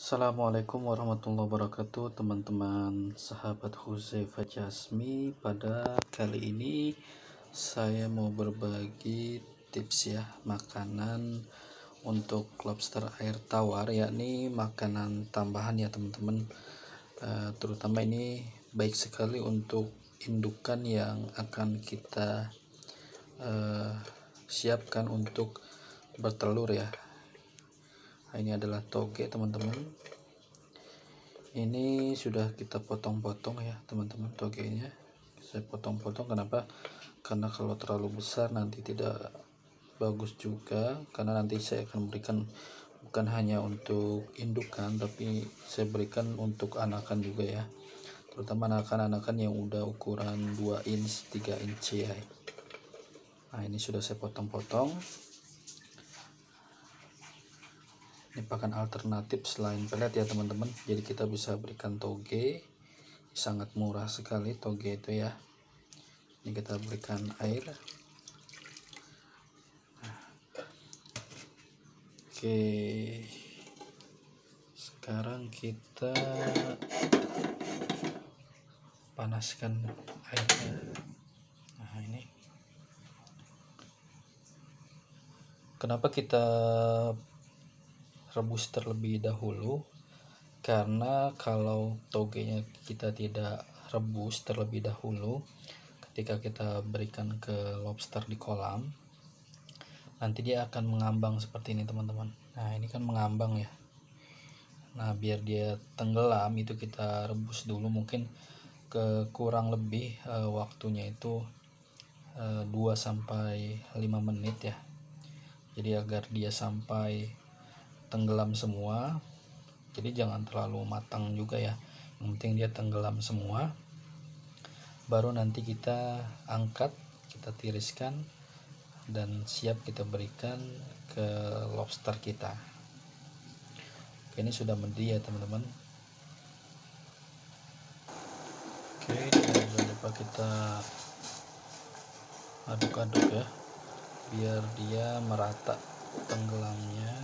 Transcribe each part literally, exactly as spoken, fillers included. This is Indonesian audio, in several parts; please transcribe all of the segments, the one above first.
Assalamualaikum warahmatollahi wabarakatuh, teman-teman sahabat Huzaifah Jasmi. Pada kali ini saya mau berbagi tips ya, makanan untuk lobster air tawar, yakni makanan tambahan ya teman-teman. Uh, terutama ini baik sekali untuk indukan yang akan kita uh, siapkan untuk bertelur ya. Nah, ini adalah toge teman-teman. Ini sudah kita potong-potong ya teman-teman, togenya saya potong-potong. Kenapa? Karena kalau terlalu besar nanti tidak bagus juga, karena nanti saya akan berikan bukan hanya untuk indukan, tapi saya berikan untuk anakan juga ya, terutama anakan-anakan yang udah ukuran dua inch tiga inch ya. Nah, ini sudah saya potong-potong. Ini pakan alternatif selain pelet ya teman-teman, jadi kita bisa berikan toge, sangat murah sekali toge itu ya. Ini kita berikan air. Oke, sekarang kita panaskan airnya. Nah, ini kenapa kita rebus terlebih dahulu, karena kalau togenya kita tidak rebus terlebih dahulu, ketika kita berikan ke lobster di kolam, nanti dia akan mengambang seperti ini teman-teman. Nah, ini kan mengambang ya. Nah, biar dia tenggelam itu kita rebus dulu, mungkin ke kurang lebih e, waktunya itu e, dua sampai lima menit ya. Jadi agar dia sampai tenggelam semua, jadi jangan terlalu matang juga ya, yang penting dia tenggelam semua. Baru nanti kita angkat, kita tiriskan dan siap kita berikan ke lobster kita. Oke, ini sudah mendidih ya teman-teman. Oke, jangan lupa kita aduk-aduk ya, biar dia merata tenggelamnya.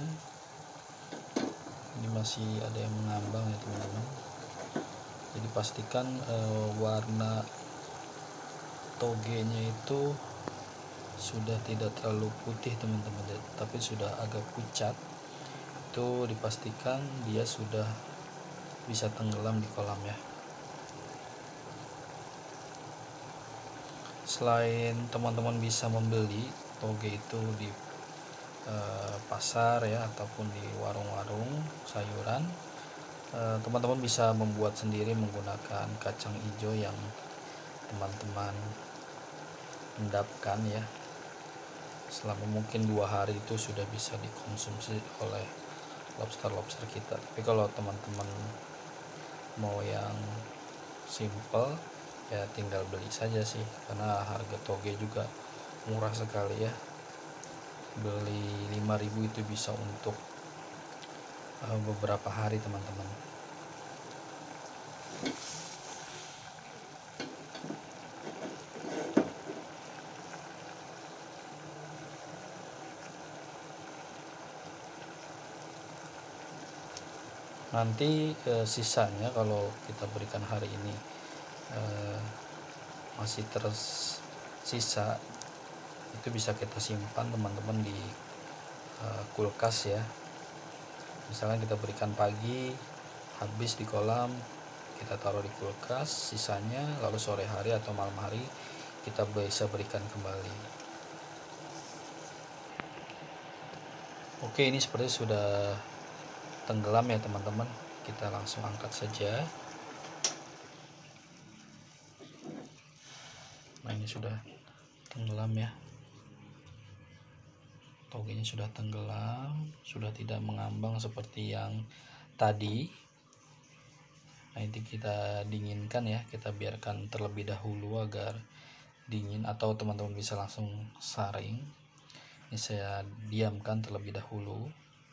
Ini masih ada yang mengambang ya teman-teman, jadi pastikan eh, warna togenya itu sudah tidak terlalu putih teman-teman, tapi sudah agak pucat. Itu dipastikan dia sudah bisa tenggelam di kolam ya. Selain teman-teman bisa membeli toge itu di pasar ya, ataupun di warung-warung sayuran, teman-teman bisa membuat sendiri menggunakan kacang hijau yang teman-teman endapkan ya. Selama mungkin dua hari itu sudah bisa dikonsumsi oleh lobster-lobster kita. Tapi kalau teman-teman mau yang simple ya tinggal beli saja sih, karena harga toge juga murah sekali ya. Beli lima ribu itu bisa untuk uh, beberapa hari teman-teman. Nanti uh, sisanya kalau kita berikan hari ini uh, masih tersisa, itu bisa kita simpan teman-teman di uh, kulkas ya. Misalnya kita berikan pagi, habis di kolam, kita taruh di kulkas, sisanya lalu sore hari atau malam hari kita bisa berikan kembali. Oke, ini seperti sudah tenggelam ya teman-teman, kita langsung angkat saja. Nah, ini sudah tenggelam ya, togenya sudah tenggelam, sudah tidak mengambang seperti yang tadi. Nah, ini kita dinginkan ya, kita biarkan terlebih dahulu agar dingin, atau teman-teman bisa langsung saring. Ini saya diamkan terlebih dahulu.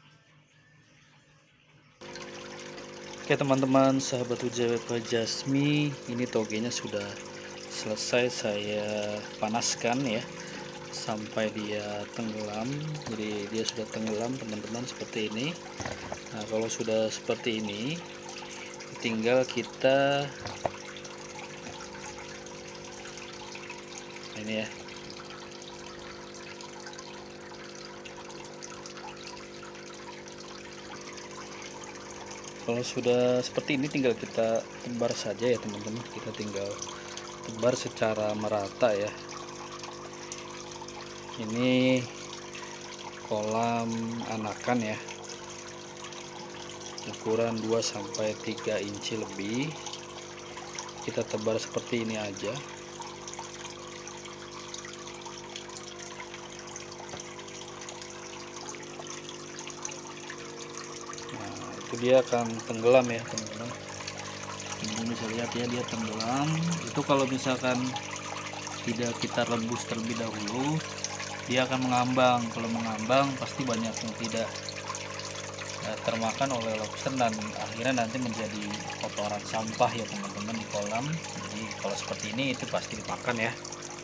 Oke teman-teman sahabat Huzaifah Jasmi, ini togenya sudah selesai saya panaskan ya. sampai dia tenggelam. Jadi dia sudah tenggelam teman-teman, seperti ini. Nah kalau sudah seperti ini, tinggal kita ini ya, kalau sudah seperti ini tinggal kita tebar saja ya teman-teman. Kita tinggal tebar secara merata ya. Ini kolam anakan ya, ukuran dua sampai tiga inci lebih. Kita tebar seperti ini aja. Nah itu dia akan tenggelam ya teman-teman. Ini bisa lihat ya, dia tenggelam. Itu kalau misalkan tidak kita rebus terlebih dahulu, dia akan mengambang. Kalau mengambang pasti banyak yang tidak ya, termakan oleh lobster, dan akhirnya nanti menjadi kotoran sampah ya teman-teman di kolam. Jadi kalau seperti ini itu pasti dimakan ya.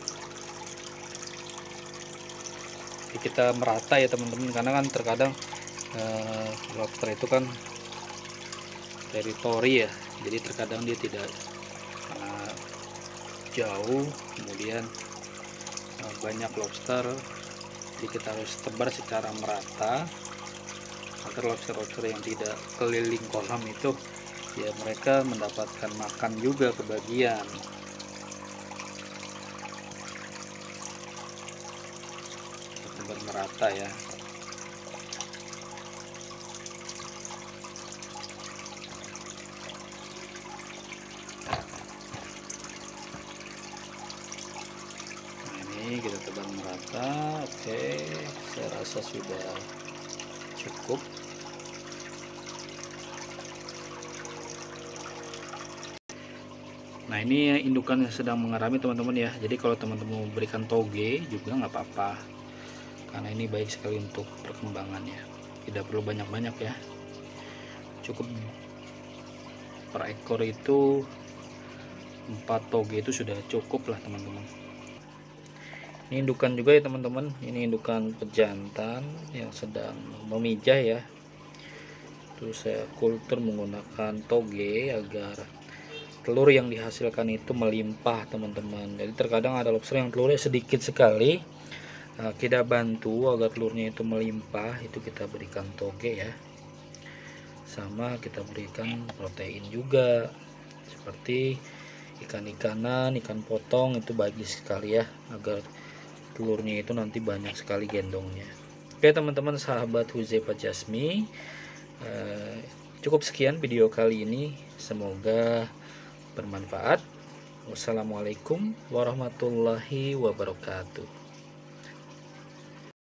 Jadi kita merata ya teman-teman, karena kan terkadang eh, lobster itu kan teritori ya, jadi terkadang dia tidak uh, jauh, kemudian uh, banyak lobster. Jadi kita harus tebar secara merata agar lobster-lobster yang tidak keliling kolam itu ya mereka mendapatkan makan juga kebagian. Tebar merata ya. Kita tebar merata. Oke, saya rasa sudah cukup. Nah ini indukan yang sedang mengerami teman-teman ya. Jadi kalau teman-teman memberikan toge juga nggak apa-apa, karena ini baik sekali untuk perkembangannya. Tidak perlu banyak-banyak ya, cukup per ekor itu empat toge itu sudah cukup lah teman-teman. Ini indukan juga ya teman-teman, ini indukan pejantan yang sedang memijah ya. Terus saya kultur menggunakan toge agar telur yang dihasilkan itu melimpah teman-teman. Jadi terkadang ada lobster yang telurnya sedikit sekali. Nah, kita bantu agar telurnya itu melimpah, itu kita berikan toge ya. Sama kita berikan protein juga, seperti ikan-ikanan, ikan potong, itu bagus sekali ya, agar telurnya itu nanti banyak sekali gendongnya. Oke teman-teman sahabat Huzaifah Jasmi, eh, cukup sekian video kali ini, semoga bermanfaat. Wassalamualaikum warahmatullahi wabarakatuh.